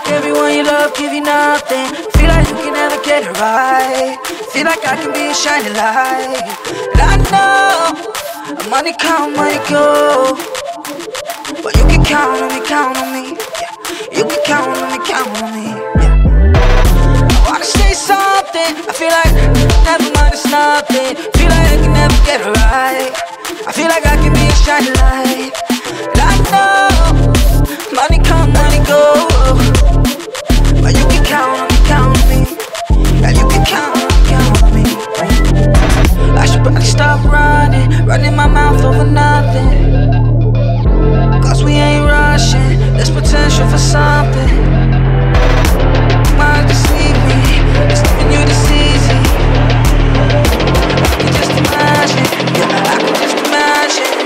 everyone you love give you nothing. Feel like you can never get it right. Feel like I can be a shining light. And I know money come, money go, but you can count on me, count on me. Yeah. You can count on me, count on me. Yeah. I wanna say something. I feel like never mind, it's nothing. Feel like I can never get it right. I feel like I can be a shining light. And I know money come, money go, but you can count on me, count on me. Yeah, you can count on me, count on me. I should probably stop running my mouth over nothing. Cause we ain't rushing, there's potential for something. Might deceive me, it's loving you this easy. I can just imagine, yeah, I can just imagine.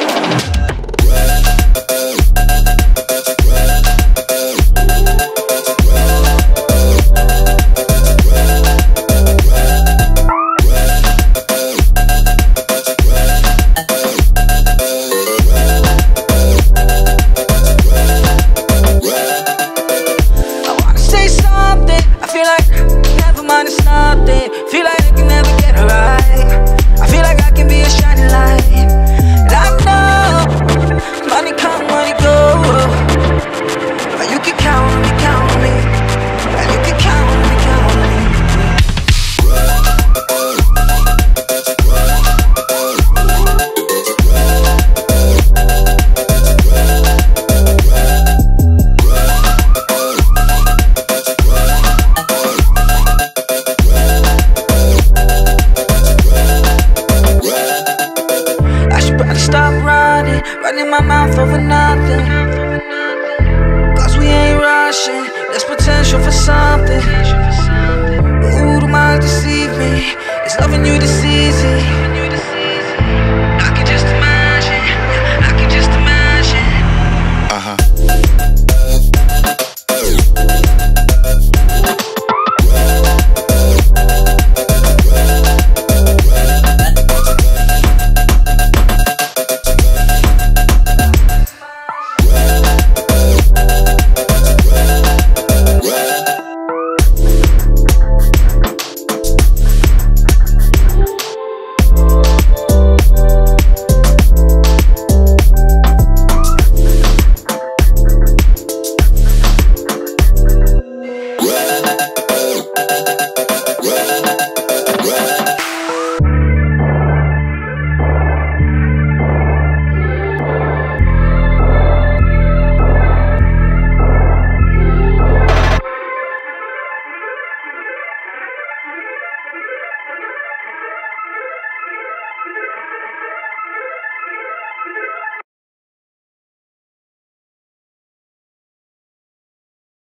Running my mouth over nothing. Cause we ain't rushing, there's potential for something. But who do I deceive me? It's loving you this easy. I can just imagine, I can just imagine.